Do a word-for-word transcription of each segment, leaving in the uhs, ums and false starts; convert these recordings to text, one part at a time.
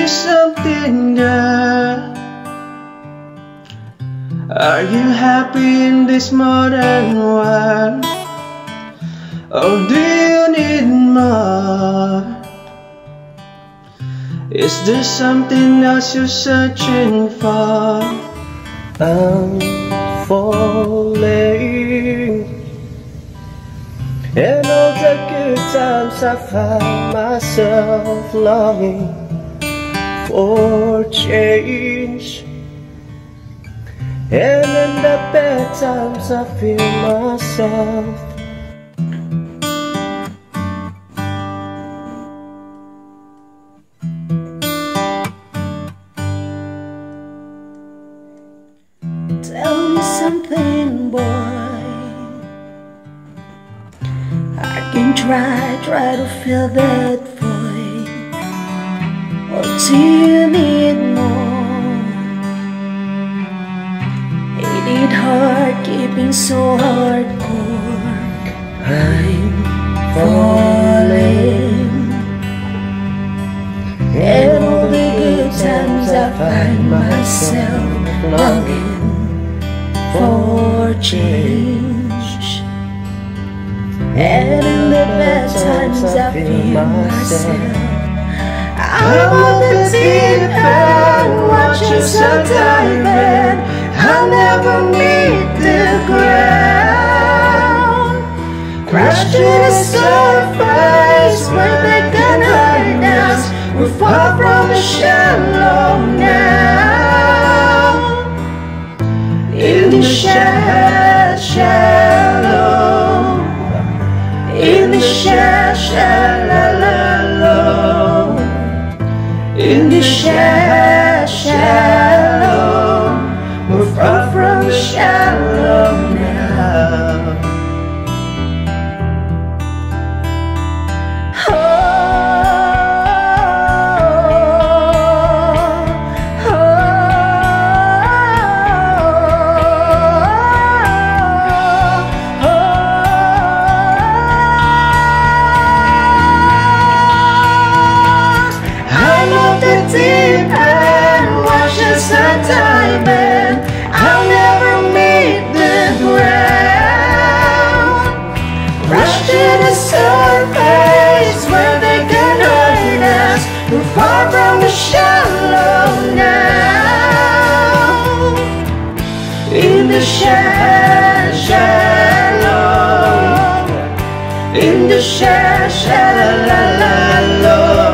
me something, girl. Are you happy in this modern world? Or do you need more? Is there something else you're searching for? I'm falling, and all the good times I find myself longing for change, and in the bad times I feel myself. Tell me something, boy. I can try, try to fill that void. Or do you need more? Ain't it hard keeping so hardcore? I'm falling, and all the good times I find myself longing for change, and in the bad times I feel myself. I'm on the deep end, watching sun dive in. I'll never meet the ground. Crash to the surface where they can hurt us. We're far from the shallow now. In the shallow, shallow, in the shallow, shallow, in the shallow, shallow, we're far from the shallow now. Deep and watch the sun dive in. I'll never meet the ground. Rush to the surface where they can hurt us. We're far from the shallow now. In the shallow, shallow, in the shallow, shallow,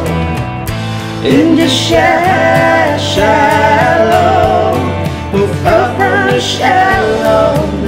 in the shallow, shallow, we're far from the shallow.